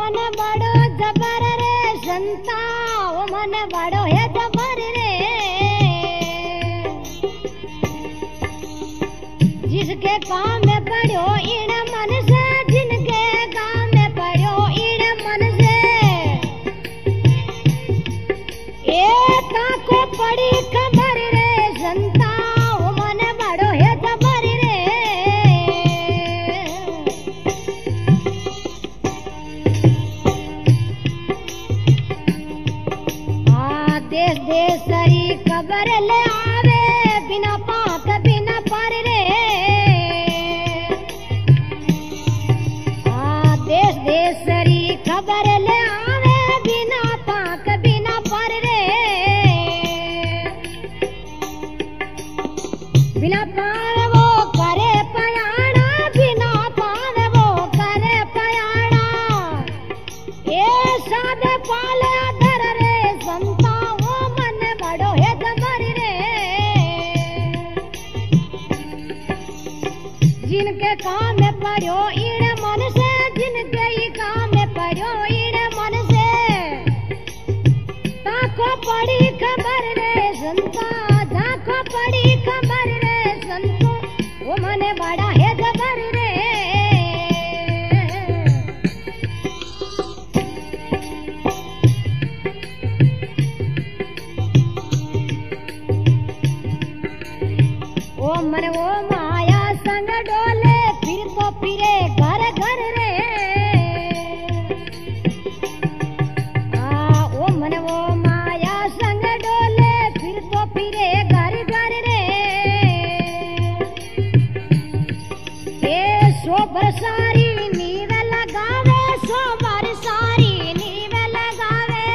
मन बड़ो जबर रे संता, ओ मन बड़ो है जबर रे। जिसके काम में पड़ो इन मन से, जिनके काम में पड़ो इन मन से, एका को पड़ी खबर रे संता, ओ मन बड़ो है जबर रे। देश देशरी खबर ले आवे, बिना पाक बिना पर रे। देश देशरी खबर ले आवे, बिना पाक बिना पर रे। बिना पार वो करे पयाणा, बिना पार वो करे पयाणा। ये सादे पाले धर रे संता, जिनके काम में पड़ो इन मन से, जिनके ही काम में पड़ो इन मन से, ताको पड़ी खबर रे संता, ताको पड़ी खबर रे संतो, वो मन बड़ा है जबर रे। ओ मन वो माया संग डोले, फिर तो फिरे घर घर रे। ओ मन वो माया संग डोले, फिर तो फिरे घर घर रे। ये सो बरसारी नीव लगावे, सो बरसारी नीव लगावे।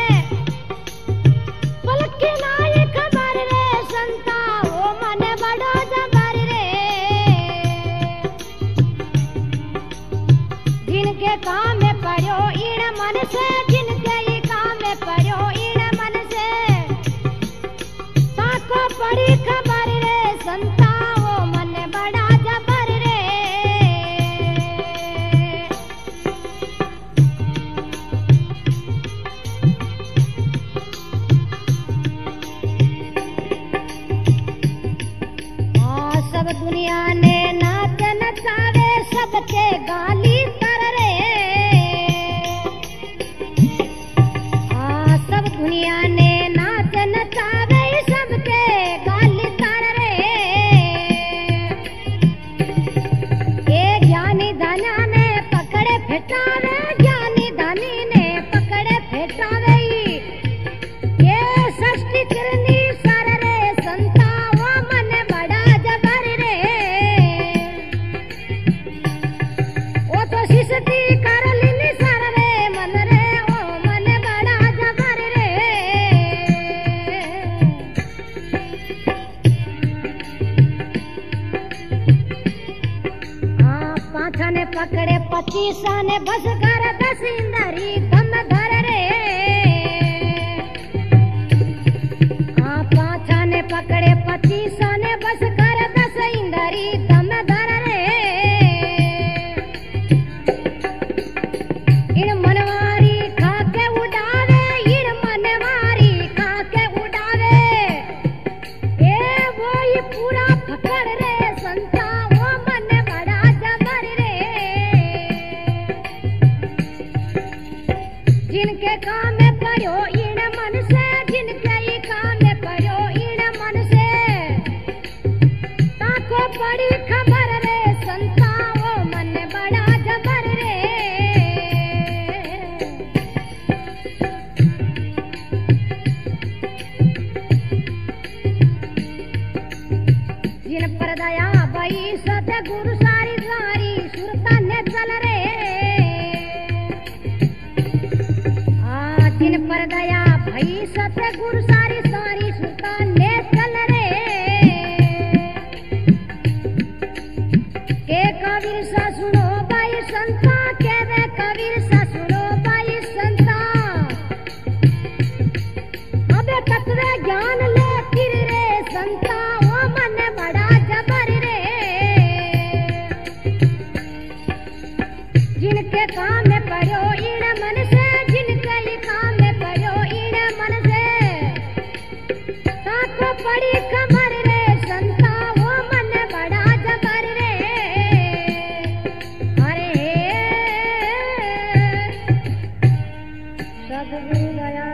पलक के नाई खबर रे संता, ओ मन बड़ो जबर रे। जिनके काम में पड़ो इन मन से, जिनके ही काम में पड़ो इन मन से, ताको पड़ी खबर रे संता, वो मन बड़ा जबर रे। सब दुनिया ने नाच नचावे, सबके गाली तर रे। सब दुनिया ने नाच नचावे, सबके गाली तर रे। ये ज्ञानी धना ने पकड़े फेटावे, ज्ञानी धनी ने पकड़े फेटावे। ये सृष्टि करनी सर रे संता, वो मन बड़ा जबर रे। ओ तो सिसती कर लिनी सर रे मन रे, ओ मन बड़ा जबर रे। पाछा ने पकड़े 25 ने बस कर 10 इंदरी दम धर रे। पाछा ने पकड़े 25 ने बस कर 10 इंदरी दम धर रे। इन मनवारी खाके उड़ावे, इन मनवारी खाके उड़ावे। ए वो ही पूरा पकड़ रे संता, वो मन बड़ा जबर रे। जिनके काम में पड़ो इन मन से, जिनके ही काम में पड़ो इन मन से, ताको पड़ी खबर रे संता, वो मन बड़ा जबर रे। जिन पर दया बई सत गुरु सारी द्वारी, सुरता ने चल रे। जिन पर दया भई सत गुरु सारी सारी, सुरता ने चल रे। के कबीर सा सुनो बाई संता, के वे कबीर सा सुनो बाई संता। अबे तत्व ज्ञान ले फिर रे संता, वो मन बड़ा जबर रे। जिन जिनके काम में पड़ो इन मन से, जिनके ये काम में पड़ो इन मन से, ताको पड़ी कमर रे संता वो मन बड़ा जबर रे। अरे सदगुरु दया